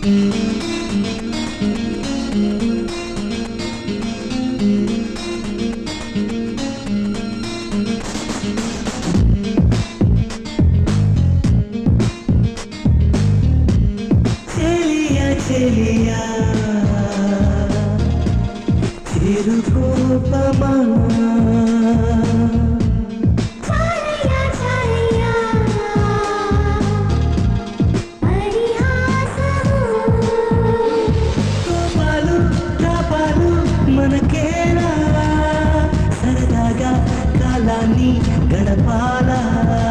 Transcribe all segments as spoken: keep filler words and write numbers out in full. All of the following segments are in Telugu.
చెలియా చిరుకోపమా చాలయ్యా చాలయ్యా పరిహాసము కోపాలు తాపాలు మనకేలా సరదాగా కాలాన్ని గడపాలా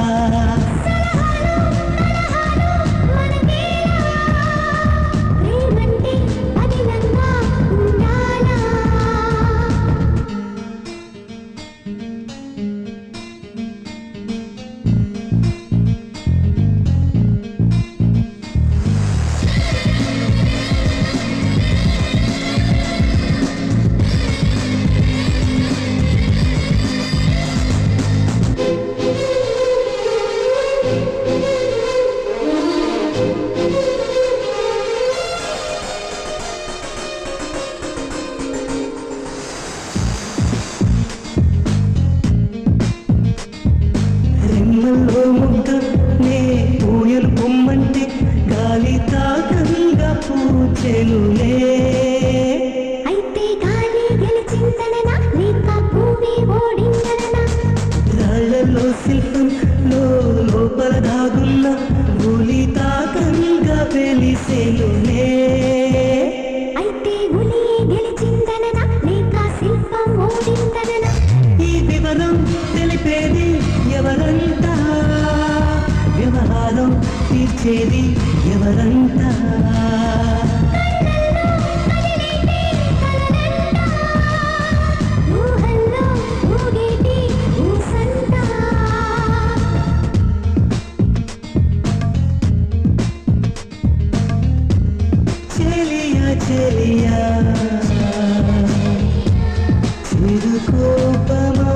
నే పూయలు పొమ్మంటే గాలి తాకంగా పూచెనులే అయితే గాలి గెలిచిందననా లేక భూమి ఓడిందననా రాళ్ళలో శిల్పంలో లోపల దాగున్న గులి తాకంగా వెలిసెనులే అయితే గులి గెలిచిందననా లేక శిల్పం ఓడిందననా ఈ వివరం తెలిపేది ఎవరంతా వ్యవహారం తీర్చేది ఎవరంతా చెలియా చెలియా చిరుకోపమా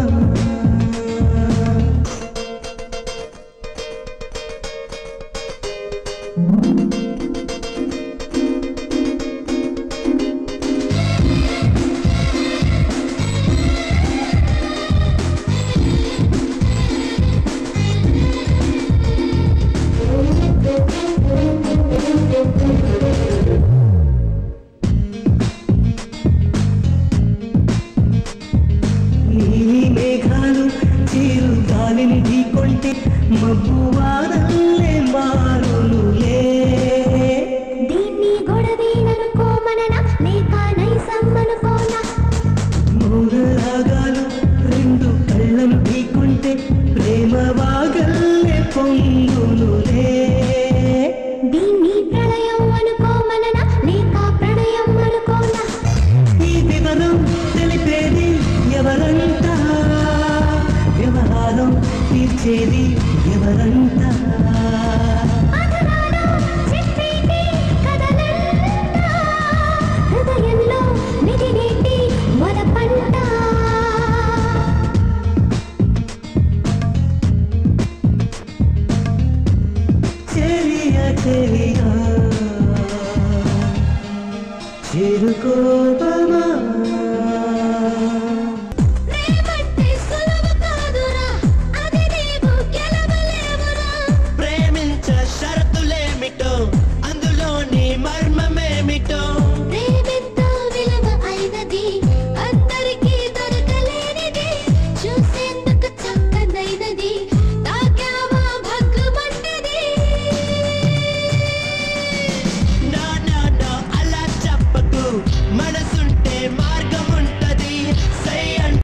గాలిని ఢీకొంటే మబ్బు వారల్లే మారునులే దీన్ని గొడవేననుకోమననా లేక నైసమ్మనుకోనా మౌనరాగాలు రెండు కళ్ళను ఢీకొంటే ప్రేమ వాగల్లే పొంగునులే దీన్ని ప్రళయం అనుకోమననా లేక ప్రణయం అనుకోనా ఈ వివరం తెలిపేది ఎవరంతా వ్యవహారం తీర్చేది ఎవరంతా